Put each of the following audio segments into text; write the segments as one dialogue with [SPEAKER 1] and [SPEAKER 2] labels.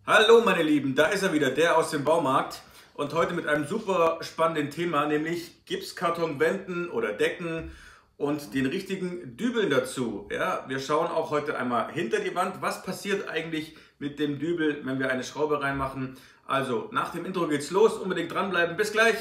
[SPEAKER 1] Hallo meine Lieben, da ist er wieder, der aus dem Baumarkt und heute mit einem super spannenden Thema, nämlich Gipskartonwänden oder Decken und den richtigen Dübeln dazu. Ja, wir schauen auch heute einmal hinter die Wand, was passiert eigentlich mit dem Dübel, wenn wir eine Schraube reinmachen. Also nach dem Intro geht's los, unbedingt dranbleiben, bis gleich!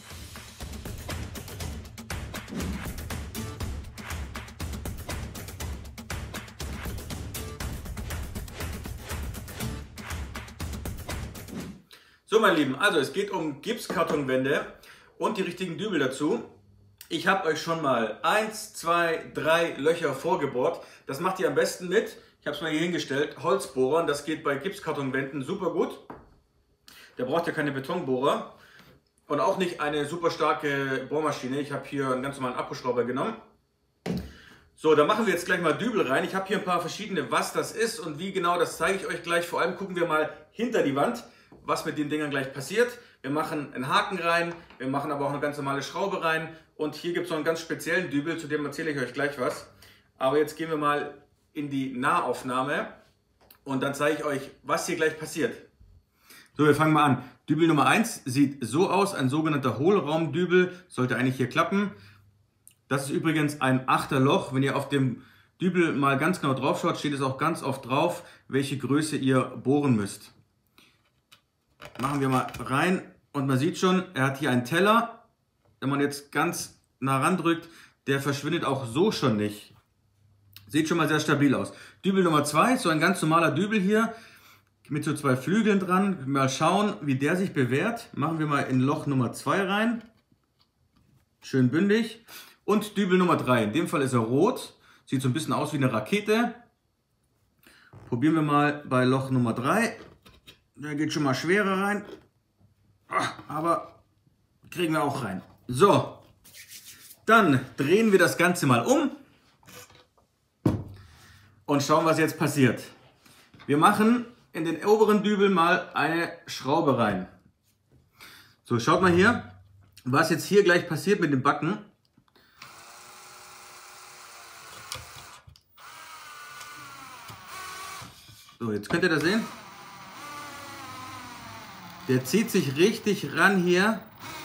[SPEAKER 1] So meine Lieben, also es geht um Gipskartonwände und die richtigen Dübel dazu. Ich habe euch schon mal 1, 2, 3 Löcher vorgebohrt. Das macht ihr am besten mit, ich habe es mal hier hingestellt, Holzbohrern. Das geht bei Gipskartonwänden super gut. Der braucht ja keine Betonbohrer und auch nicht eine super starke Bohrmaschine. Ich habe hier einen ganz normalen Akkuschrauber genommen. So, dann machen wir jetzt gleich mal Dübel rein. Ich habe hier ein paar verschiedene, was das ist und wie genau, das zeige ich euch gleich. Vor allem gucken wir mal hinter die Wand, was mit den Dingern gleich passiert. Wir machen einen Haken rein, wir machen aber auch eine ganz normale Schraube rein und hier gibt es noch einen ganz speziellen Dübel, zu dem erzähle ich euch gleich was. Aber jetzt gehen wir mal in die Nahaufnahme und dann zeige ich euch, was hier gleich passiert. So, wir fangen mal an. Dübel Nummer 1 sieht so aus, ein sogenannter Hohlraumdübel, sollte eigentlich hier klappen. Das ist übrigens ein Achterloch. Wenn ihr auf dem Dübel mal ganz genau drauf schaut, steht es auch ganz oft drauf, welche Größe ihr bohren müsst. Machen wir mal rein und man sieht schon, er hat hier einen Teller. Wenn man jetzt ganz nah ran drückt, der verschwindet auch so schon nicht. Sieht schon mal sehr stabil aus. Dübel Nummer 2, so ein ganz normaler Dübel hier mit so 2 Flügeln dran. Mal schauen, wie der sich bewährt. Machen wir mal in Loch Nummer 2 rein. Schön bündig. Und Dübel Nummer 3, in dem Fall ist er rot. Sieht so ein bisschen aus wie eine Rakete. Probieren wir mal bei Loch Nummer 3. Der geht schon mal schwerer rein, aber kriegen wir auch rein. So, dann drehen wir das Ganze mal um und schauen, was jetzt passiert. Wir machen in den oberen Dübel mal eine Schraube rein. So, schaut mal hier, was jetzt hier gleich passiert mit dem Backen. So, jetzt könnt ihr das sehen. Der zieht sich richtig ran hier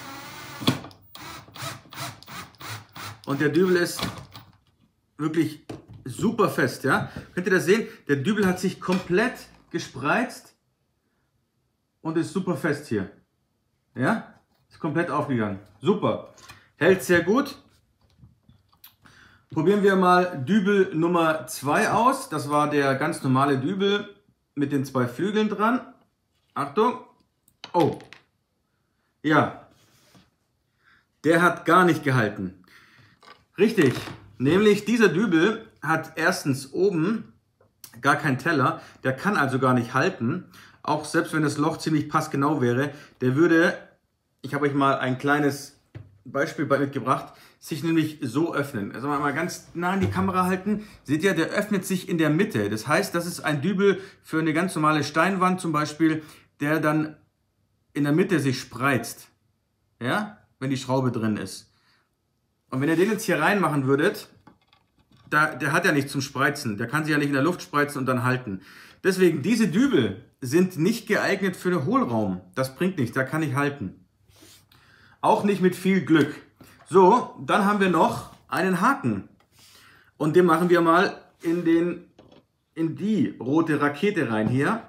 [SPEAKER 1] und der Dübel ist wirklich super fest, ja. Könnt ihr das sehen? Der Dübel hat sich komplett gespreizt und ist super fest hier, ja. Ist komplett aufgegangen, super, hält sehr gut. Probieren wir mal Dübel Nummer 2 aus. Das war der ganz normale Dübel mit den 2 Flügeln dran. Achtung. Oh, ja, der hat gar nicht gehalten. Richtig, nämlich dieser Dübel hat erstens oben gar keinen Teller, der kann also gar nicht halten. Auch selbst wenn das Loch ziemlich passgenau wäre, der würde, ich habe euch mal ein kleines Beispiel mitgebracht, sich nämlich so öffnen. Also mal ganz nah an die Kamera halten, seht ihr, der öffnet sich in der Mitte. Das heißt, das ist ein Dübel für eine ganz normale Steinwand zum Beispiel, der dann in der Mitte sich spreizt, ja, wenn die Schraube drin ist. Und wenn ihr den jetzt hier reinmachen würdet, der hat ja nichts zum Spreizen, der kann sich ja nicht in der Luft spreizen und dann halten. Deswegen, diese Dübel sind nicht geeignet für den Hohlraum. Das bringt nichts, da kann ich halten. Auch nicht mit viel Glück. So, dann haben wir noch einen Haken. Und den machen wir mal in die rote Rakete rein hier.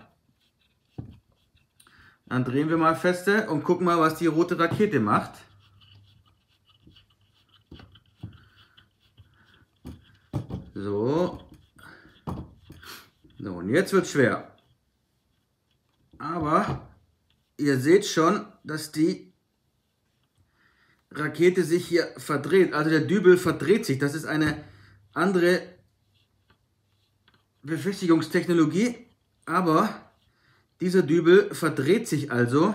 [SPEAKER 1] Dann drehen wir mal feste und gucken mal, was die rote Rakete macht. So. So, und jetzt wird es schwer. Aber ihr seht schon, dass die Rakete sich hier verdreht. Also der Dübel verdreht sich. Das ist eine andere Befestigungstechnologie. Aber dieser Dübel verdreht sich also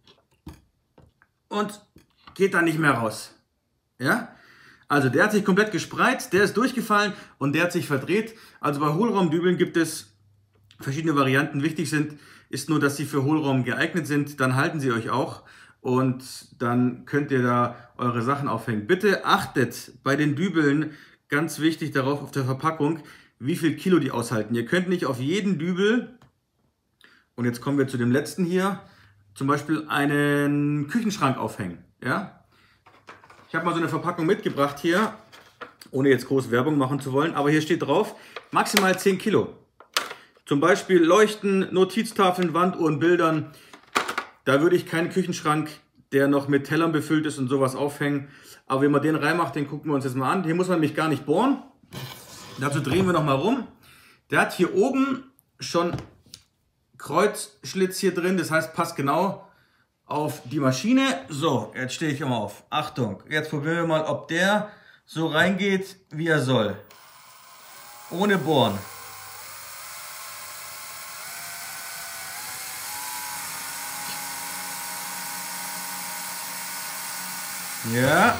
[SPEAKER 1] und geht dann nicht mehr raus. Ja? Also der hat sich komplett gespreizt, der ist durchgefallen und der hat sich verdreht. Also bei Hohlraumdübeln gibt es verschiedene Varianten. Wichtig ist nur, dass sie für Hohlraum geeignet sind. Dann halten sie euch auch und dann könnt ihr da eure Sachen aufhängen. Bitte achtet bei den Dübeln, ganz wichtig darauf auf der Verpackung, wie viel Kilo die aushalten. Ihr könnt nicht auf jeden Dübel Und jetzt kommen wir zu dem letzten hier. Zum Beispiel einen Küchenschrank aufhängen. Ja? Ich habe mal so eine Verpackung mitgebracht hier, ohne jetzt groß Werbung machen zu wollen. Aber hier steht drauf, maximal 10 Kilo. Zum Beispiel Leuchten, Notiztafeln, Wanduhren, Bildern. Da würde ich keinen Küchenschrank, der noch mit Tellern befüllt ist und sowas aufhängen. Aber wenn man den reinmacht, den gucken wir uns jetzt mal an. Hier muss man nämlich gar nicht bohren. Dazu drehen wir nochmal rum. Der hat hier oben schon Kreuzschlitz hier drin. Das heißt, passt genau auf die Maschine. So, jetzt stehe ich immer auf. Achtung, jetzt probieren wir mal, ob der so reingeht, wie er soll. Ohne Bohren. Ja.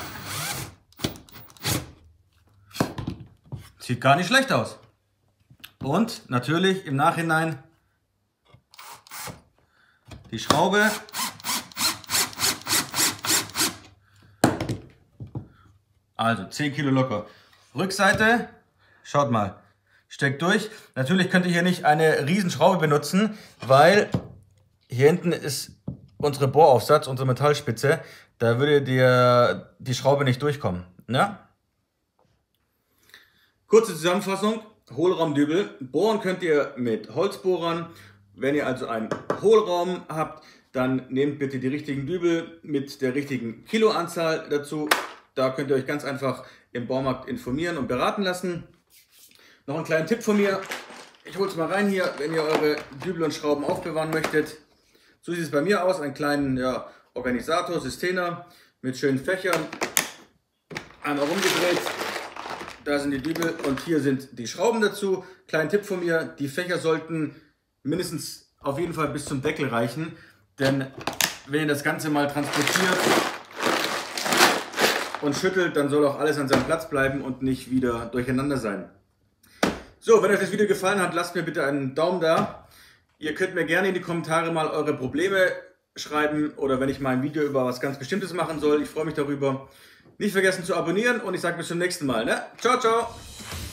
[SPEAKER 1] Sieht gar nicht schlecht aus. Und natürlich im Nachhinein die Schraube. Also 10 Kilo locker. Rückseite, schaut mal, steckt durch. Natürlich könnt ihr hier nicht eine Riesenschraube benutzen, weil hier hinten ist unsere Bohraufsatz, unsere Metallspitze. Da würde dir die Schraube nicht durchkommen. Ja? Kurze Zusammenfassung, Hohlraumdübel. Bohren könnt ihr mit Holzbohrern. Wenn ihr also einen Hohlraum habt, dann nehmt bitte die richtigen Dübel mit der richtigen Kiloanzahl dazu. Da könnt ihr euch ganz einfach im Baumarkt informieren und beraten lassen. Noch einen kleinen Tipp von mir. Ich hole es mal rein hier, wenn ihr eure Dübel und Schrauben aufbewahren möchtet. So sieht es bei mir aus. Einen kleinen Organisator, Systener mit schönen Fächern. Einmal rumgedreht. Da sind die Dübel und hier sind die Schrauben dazu. Kleinen Tipp von mir. Die Fächer sollten mindestens auf jeden Fall bis zum Deckel reichen. Denn wenn ihr das Ganze mal transportiert und schüttelt, dann soll auch alles an seinem Platz bleiben und nicht wieder durcheinander sein. So, wenn euch das Video gefallen hat, lasst mir bitte einen Daumen da. Ihr könnt mir gerne in die Kommentare mal eure Probleme schreiben oder wenn ich mal ein Video über was ganz Bestimmtes machen soll. Ich freue mich darüber. Nicht vergessen zu abonnieren und ich sage bis zum nächsten Mal. Ne? Ciao, ciao!